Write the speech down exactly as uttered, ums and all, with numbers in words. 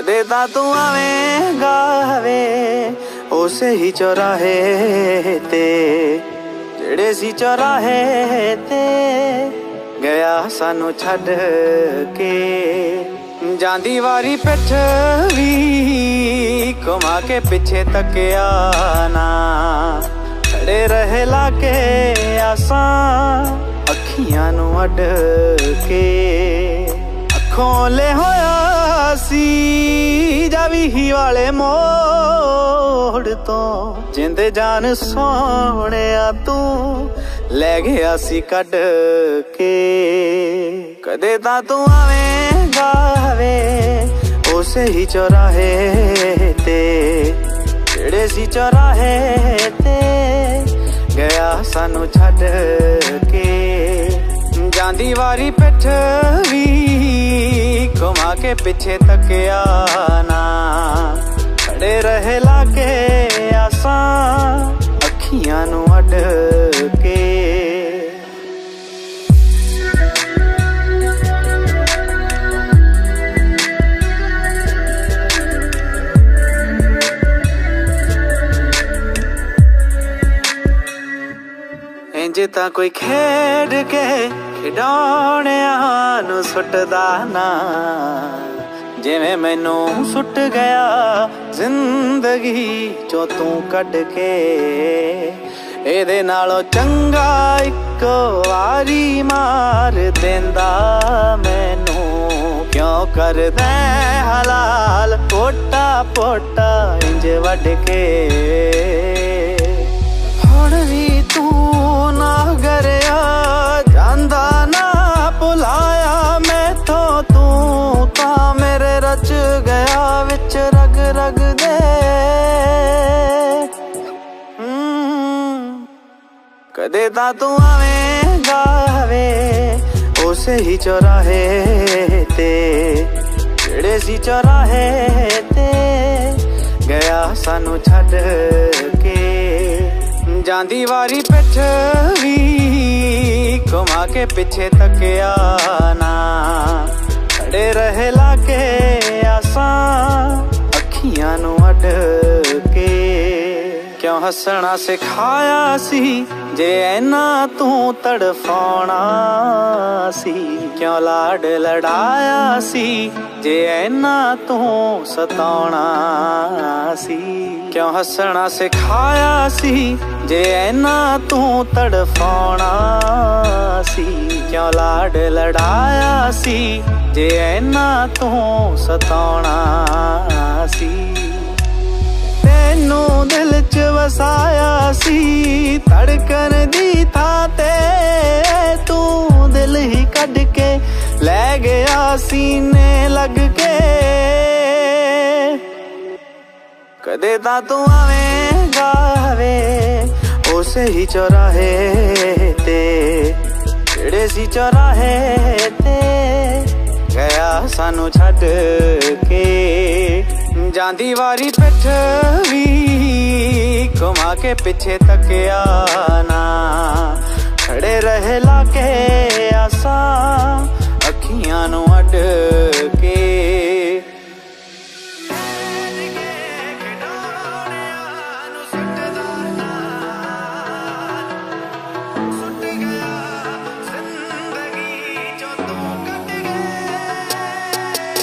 कदे तां तू आवेंगा वे उसे ही चौराहे ते जेड़े सी चौराहे ते गया सानू छड्ड के। जांदी वारी पिठ भी घुमा के पिछे तकिया ना, खड़े रहे लाके आसां अखियां नू अड के। अखों ले होया सी जावी ही वाले मोड़ तो जिंद जान सोहणिया तू लै गया सी कड के। कदे तां तू आवेंगा वे उसे ही चौराहे ते जेड़े सी चौराहे ते गया सानू छड्ड के। जांदी वारी पिठ भी घुमा के पिछे तकिया ना, खड़े रहे लाके आसां अखियां नू अड के। इंज तां कोई खेड के खिडौणियां नू सुटदा ना, जिवें मैनू सुट गया जिंदगी चों तू कढ के। एदे नालों चंगा इक वारी मार देंदा मैनू, क्यों करदा हलाल पोटा पोटा इंज वड के। हुण भी तू ना गरिया जांदा ना भुलाया मैथों, तू तां मेरे रच गया विच रग रग दे। कदे तां तू आवेंगा वे उसे ही चौराहे ते जेड़े सी चौराहे ते गया सानू छड्ड के। जांदी वारी पिठ भी घुमा के पिछे तकिया ना, खड़े रहे लाके आसां अखियां नू अड के। क्यों हसना सिखाया सी जे ऐना तू तड़फाउणा सी, क्यों लाड लड़ाया सी जे ऐना तू सताउणा सी। क्यों हसना सिखाया सी जे ऐना तू तड़फाउणा सी, क्यों लाड लड़ाया सी जे ऐना तू सताउणा सी। तेनू दिल च वसाया सी धड़कन दी थां ते, तू दिल ही कढ के लै गया सीने लग के। कदे तां तू आवेंगा वे उसे ही चौराहे ते जेड़े सी चौराहे ते गया सानू छड्ड के। जांदी वारी पिठ भी घुमा के पिछे तकिया ना, खड़े रहे लाके आसां अखियां नू अड के।